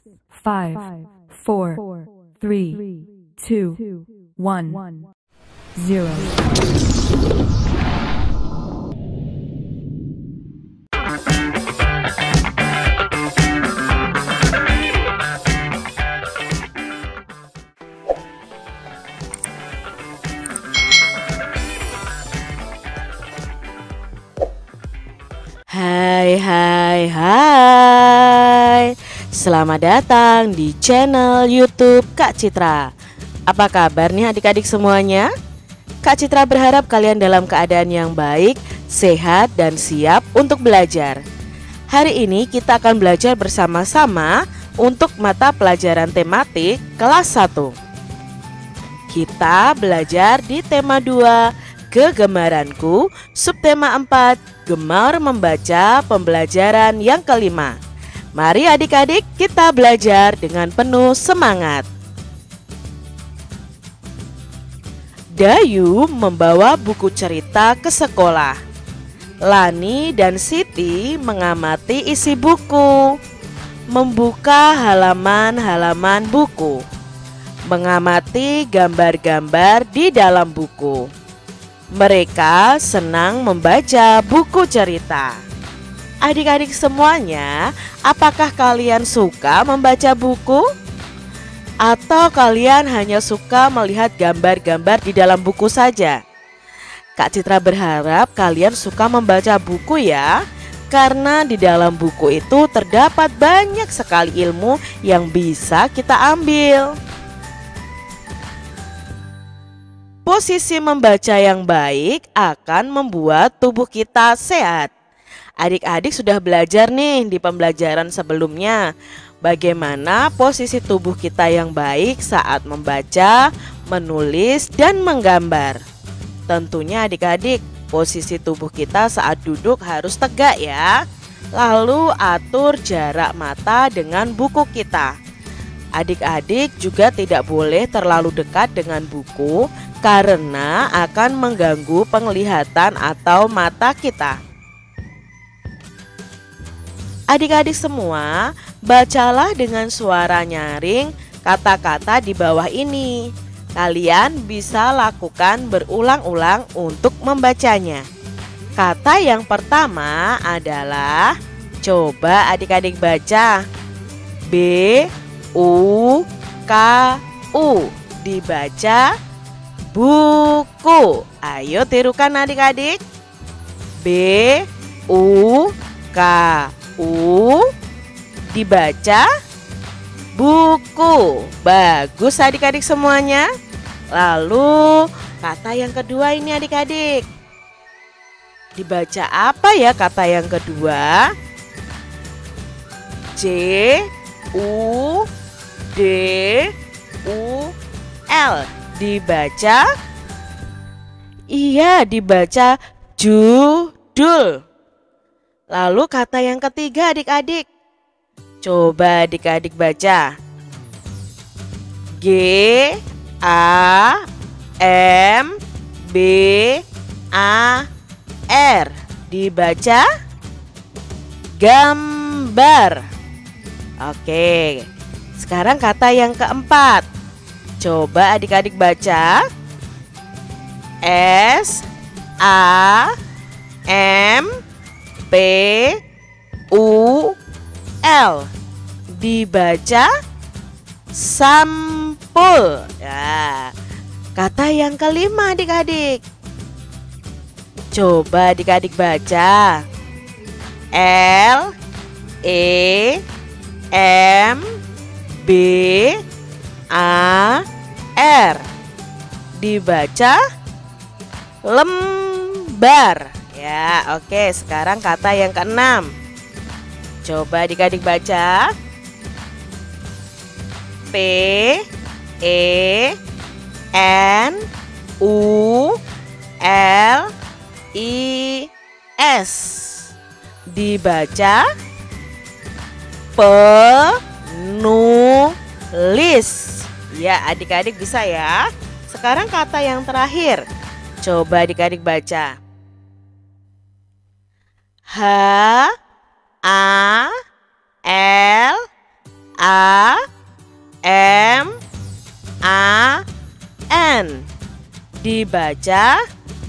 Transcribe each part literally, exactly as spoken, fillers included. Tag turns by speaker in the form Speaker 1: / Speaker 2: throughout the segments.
Speaker 1: five, four, three, two, one, zero.
Speaker 2: Hai hai hai, selamat datang di channel YouTube Kak Citra. Apa kabar nih adik-adik semuanya? Kak Citra berharap kalian dalam keadaan yang baik, sehat, dan siap untuk belajar. Hari ini kita akan belajar bersama-sama untuk mata pelajaran tematik kelas satu. Kita belajar di tema dua, Kegemaranku, subtema empat, Gemar membaca, pembelajaran yang kelima. Mari adik-adik kita belajar dengan penuh semangat. Dayu membawa buku cerita ke sekolah. Lani dan Siti mengamati isi buku, membuka halaman-halaman buku, mengamati gambar-gambar di dalam buku. Mereka senang membaca buku cerita. Adik-adik semuanya, apakah kalian suka membaca buku? Atau kalian hanya suka melihat gambar-gambar di dalam buku saja? Kak Citra berharap kalian suka membaca buku ya, karena di dalam buku itu terdapat banyak sekali ilmu yang bisa kita ambil. Posisi membaca yang baik akan membuat tubuh kita sehat. Adik-adik sudah belajar nih di pembelajaran sebelumnya bagaimana posisi tubuh kita yang baik saat membaca, menulis, dan menggambar. Tentunya adik-adik, posisi tubuh kita saat duduk harus tegak ya. Lalu atur jarak mata dengan buku kita. Adik-adik juga tidak boleh terlalu dekat dengan buku karena akan mengganggu penglihatan atau mata kita. Adik-adik semua, bacalah dengan suara nyaring kata-kata di bawah ini. Kalian bisa lakukan berulang-ulang untuk membacanya. Kata yang pertama adalah, coba adik-adik baca, B U K U, dibaca buku. Ayo tirukan adik-adik. B U K U, dibaca buku. Bagus adik-adik semuanya. Lalu kata yang kedua ini adik-adik, dibaca apa ya kata yang kedua? J U D U L, dibaca, iya dibaca judul. Lalu kata yang ketiga adik-adik, coba adik-adik baca, G A M B A R, dibaca gambar. Oke, sekarang kata yang keempat, coba adik-adik baca, S A M P U L, dibaca sampul. Ya, kata yang kelima adik-adik, coba adik-adik baca, L E M B A R, dibaca lembar. Ya, oke, sekarang kata yang keenam, coba adik-adik baca, P E N U L I S, dibaca penulis. Ya, adik-adik bisa ya. Sekarang kata yang terakhir, coba adik-adik baca, H A L A M A N. Dibaca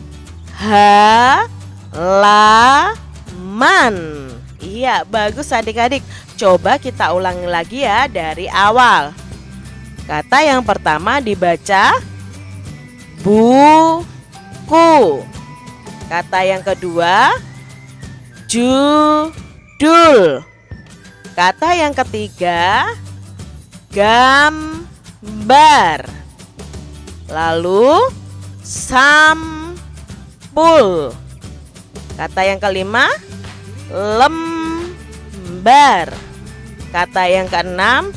Speaker 2: halaman. Iya, bagus adik-adik. Coba kita ulangi lagi ya dari awal. Kata yang pertama dibaca buku. Kata yang kedua judul. Kata yang ketiga gambar. Lalu sampul. Kata yang kelima lembar. Kata yang keenam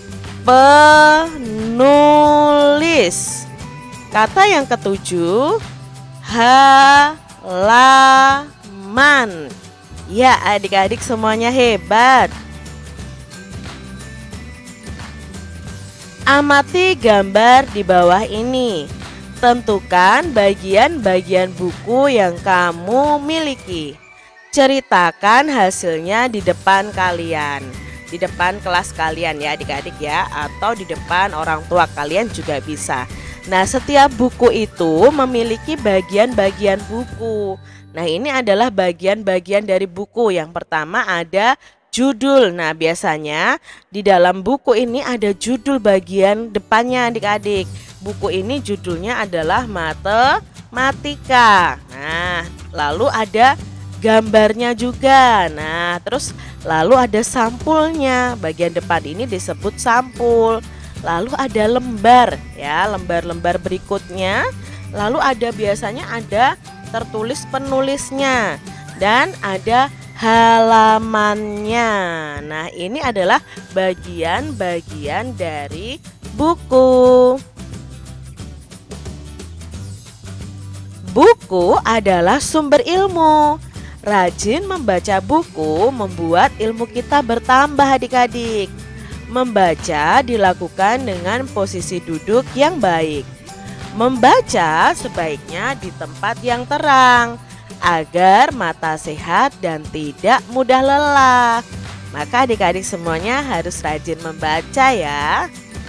Speaker 2: penulis. Kata yang ketujuh halaman. Ya, adik-adik semuanya hebat. Amati gambar di bawah ini. Tentukan bagian-bagian buku yang kamu miliki. Ceritakan hasilnya di depan kalian, di depan kelas kalian ya adik-adik ya, atau di depan orang tua kalian juga bisa. Nah, setiap buku itu memiliki bagian-bagian buku. Nah, ini adalah bagian-bagian dari buku. Yang pertama ada judul. Nah, biasanya di dalam buku ini ada judul bagian depannya adik-adik. Buku ini judulnya adalah matematika. Nah, lalu ada gambarnya juga. Nah, terus lalu ada sampulnya. Bagian depan ini disebut sampul. Lalu ada lembar ya, lembar-lembar berikutnya. Lalu ada biasanya ada tertulis penulisnya dan ada halamannya. Nah, ini adalah bagian-bagian dari buku. Buku adalah sumber ilmu. Rajin membaca buku membuat ilmu kita bertambah adik-adik. Membaca dilakukan dengan posisi duduk yang baik. Membaca sebaiknya di tempat yang terang agar mata sehat dan tidak mudah lelah. Maka adik-adik semuanya harus rajin membaca ya.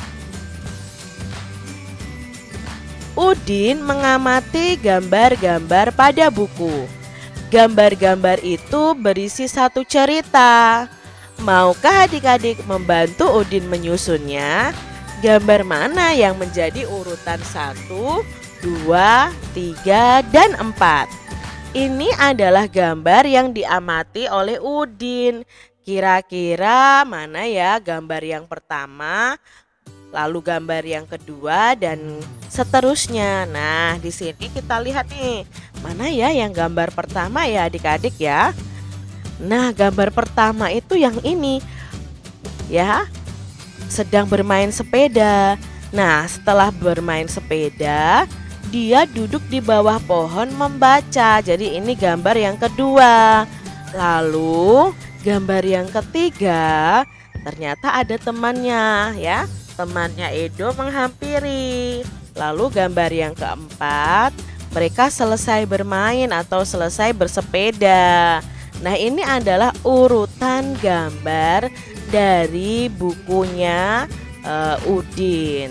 Speaker 2: Udin mengamati gambar-gambar pada buku. Gambar-gambar itu berisi satu cerita. Maukah adik-adik membantu Udin menyusunnya? Gambar mana yang menjadi urutan satu, dua, tiga, dan empat? Ini adalah gambar yang diamati oleh Udin. Kira-kira mana ya gambar yang pertama, lalu gambar yang kedua, dan seterusnya. Nah, di sini kita lihat nih, mana ya yang gambar pertama ya adik-adik ya. Nah, gambar pertama itu yang ini ya, sedang bermain sepeda. Nah, setelah bermain sepeda, dia duduk di bawah pohon membaca. Jadi ini gambar yang kedua. Lalu gambar yang ketiga, ternyata ada temannya ya. Temannya Edo menghampiri. Lalu gambar yang keempat, mereka selesai bermain atau selesai bersepeda. Nah, ini adalah urutan gambar dari bukunya uh, Udin.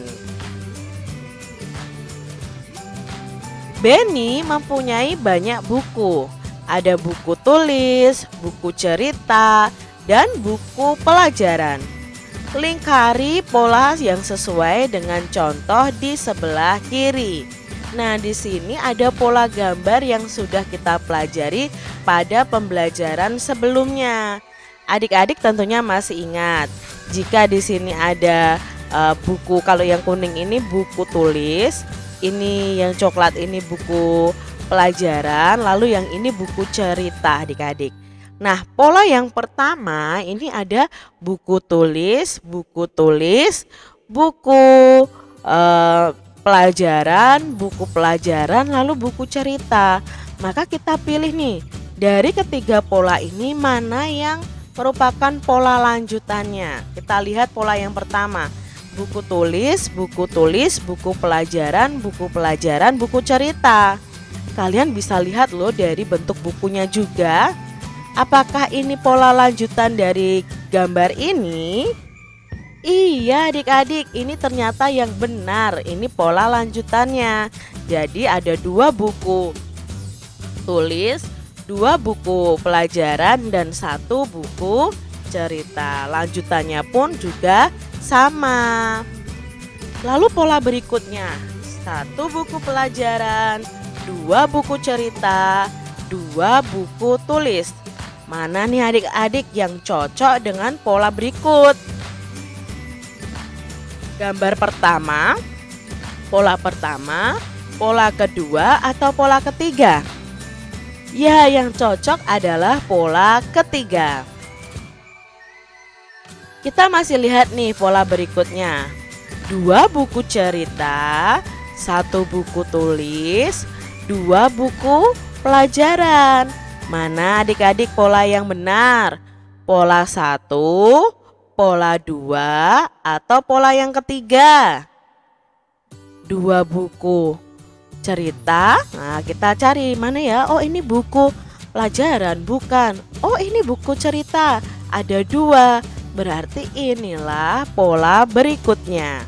Speaker 2: Benny mempunyai banyak buku. Ada buku tulis, buku cerita, dan buku pelajaran. Lingkari pola yang sesuai dengan contoh di sebelah kiri. Nah, di sini ada pola gambar yang sudah kita pelajari pada pembelajaran sebelumnya. Adik-adik tentunya masih ingat. Jika di sini ada uh, buku, kalau yang kuning ini buku tulis, ini yang coklat ini buku pelajaran, lalu yang ini buku cerita adik-adik. Nah, pola yang pertama ini ada buku tulis, buku tulis, buku uh, pelajaran, buku pelajaran, lalu buku cerita. Maka kita pilih nih, dari ketiga pola ini mana yang merupakan pola lanjutannya. Kita lihat pola yang pertama, buku tulis, buku tulis, buku pelajaran, buku pelajaran, buku cerita. Kalian bisa lihat loh dari bentuk bukunya juga. Apakah ini pola lanjutan dari gambar ini? iya adik-adik, ini ternyata yang benar. Ini pola lanjutannya. Jadi ada dua buku tulis, dua buku pelajaran, dan satu buku cerita. Lanjutannya pun juga sama. Lalu pola berikutnya, satu buku pelajaran, dua buku cerita, dua buku tulis. Mana nih adik-adik yang cocok dengan pola berikut? Gambar pertama, pola pertama, pola kedua, atau pola ketiga? Ya, yang cocok adalah pola ketiga. Kita masih lihat nih pola berikutnya. Dua buku cerita, satu buku tulis, dua buku pelajaran. Mana adik-adik pola yang benar? Pola satu, pola dua, atau pola yang ketiga? Dua buku cerita. Nah, kita cari mana ya? Oh, ini buku pelajaran, bukan. Oh, ini buku cerita. Ada dua. Berarti inilah pola berikutnya.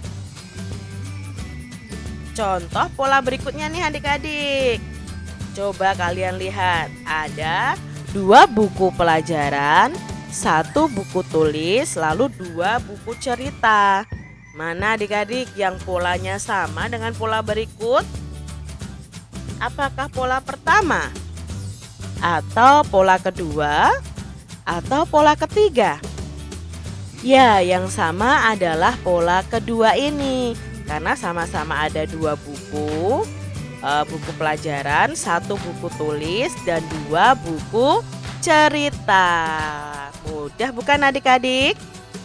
Speaker 2: Contoh pola berikutnya nih adik-adik. Coba kalian lihat. Ada dua buku pelajaran, satu buku tulis, lalu dua buku cerita. Mana adik-adik yang polanya sama dengan pola berikut? Apakah pola pertama? Atau pola kedua? Atau pola ketiga? Ya, yang sama adalah pola kedua ini. Karena sama-sama ada dua buku, uh, buku pelajaran, satu buku tulis, dan dua buku cerita. Mudah bukan adik-adik?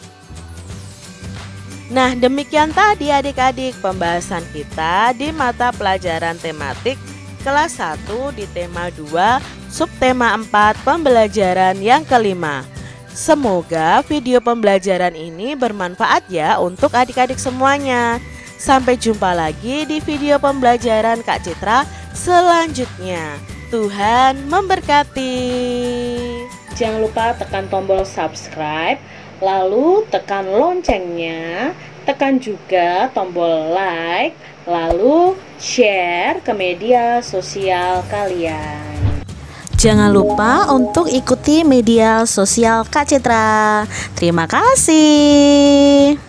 Speaker 2: Nah, demikian tadi adik-adik pembahasan kita di mata pelajaran tematik kelas satu di tema dua, subtema empat, pembelajaran yang kelima. Semoga video pembelajaran ini bermanfaat ya untuk adik-adik semuanya. Sampai jumpa lagi di video pembelajaran Kak Citra selanjutnya. Tuhan memberkati. Jangan lupa tekan tombol subscribe, lalu tekan loncengnya, tekan juga tombol like, lalu share ke media sosial kalian. Jangan lupa untuk ikuti media sosial Kak Citra. Terima kasih.